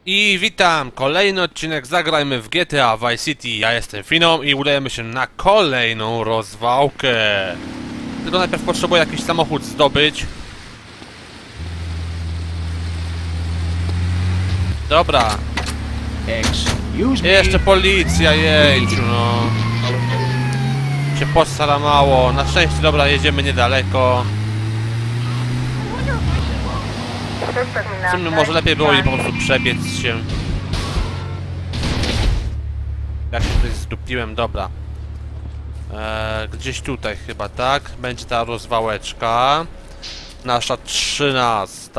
I witam! Kolejny odcinek Zagrajmy w GTA Vice City. Ja jestem Finą i udajemy się na kolejną rozwałkę. Tylko najpierw potrzebuję jakiś samochód zdobyć. Dobra. Jeszcze policja, jejciu no. Się postara mało. Na szczęście, dobra, jedziemy niedaleko. W sumie może lepiej było i po prostu przebiec się. Jak się tutaj zdupiłem, dobra. Gdzieś tutaj chyba, tak? Będzie ta rozwałeczka. Nasza 13.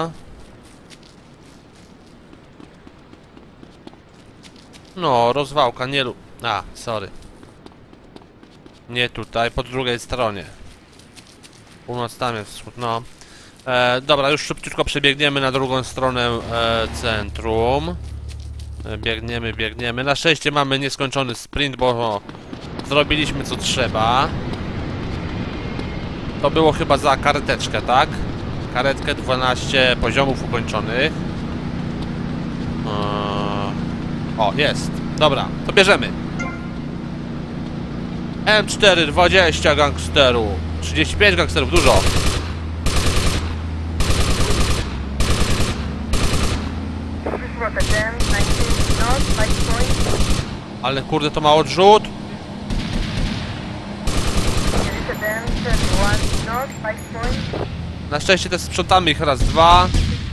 No, rozwałka, nie lub... A, sorry. Nie tutaj, po drugiej stronie. Północ, tam jest wschód, no. Dobra, już szybciutko przebiegniemy na drugą stronę centrum. Biegniemy. Na szczęście mamy nieskończony sprint, bo zrobiliśmy co trzeba. To było chyba za kareteczkę, tak? Karetkę, 12 poziomów ukończonych. O, jest. Dobra, to bierzemy. M4, 20 gangsterów. 35 gangsterów, dużo. Ale kurde, to ma odrzut. Na szczęście też sprzątamy ich raz, dwa.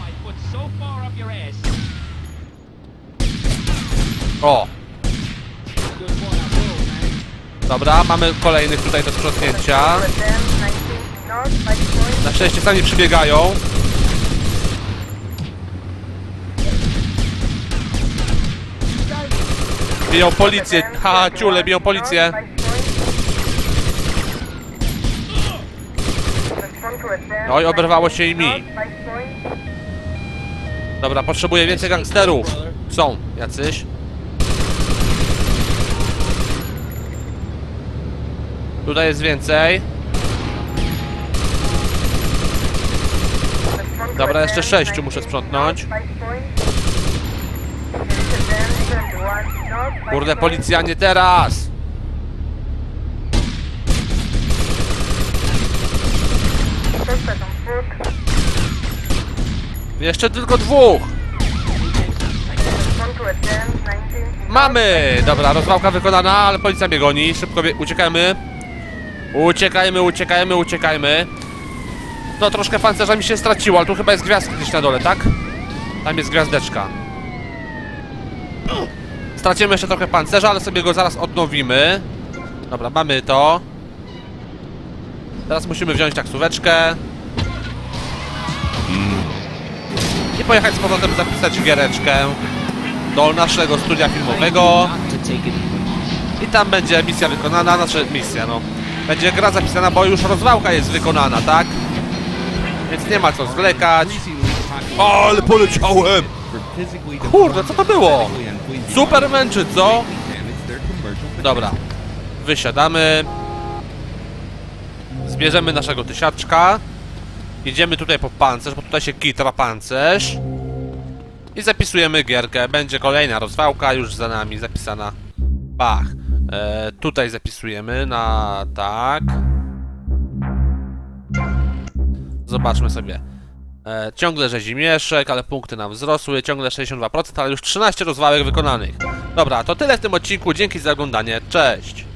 O! Dobra, mamy kolejnych tutaj do sprzątnięcia. Na szczęście sami przybiegają. Biją policję, ha, ciule, biją policję. Oj, oberwało się i mi. Dobra, potrzebuję więcej gangsterów. Są jacyś. Tutaj jest więcej. Dobra, jeszcze 6 muszę sprzątnąć. Kurde, policja, nie teraz! Jeszcze tylko dwóch! Mamy! Dobra, rozwałka wykonana, ale policja mnie goni. Szybko uciekamy. Uciekajmy. No, troszkę pancerza mi się straciło, ale tu chyba jest gwiazdka gdzieś na dole, tak? Tam jest gwiazdeczka. Stracimy jeszcze trochę pancerza, ale sobie go zaraz odnowimy. Dobra, mamy to. Teraz musimy wziąć taksóweczkę i pojechać z powrotem zapisać giereczkę do naszego studia filmowego. I tam będzie misja wykonana, znaczy misja, no. Będzie gra zapisana, bo już rozwałka jest wykonana, tak? Więc nie ma co zwlekać. O, ale poleciałem! Kurde, co to było? Superman czy co? Dobra. Wysiadamy. Zbierzemy naszego tysiaczka. Idziemy tutaj po pancerz, bo tutaj się kitra pancerz. I zapisujemy gierkę. Będzie kolejna rozwałka już za nami zapisana. Pach. Tutaj zapisujemy na tak. Zobaczmy sobie. Ciągle rzezimieszek, ale punkty nam wzrosły. Ciągle 62%, ale już 13 rozwałek wykonanych. Dobra, to tyle w tym odcinku. Dzięki za oglądanie. Cześć!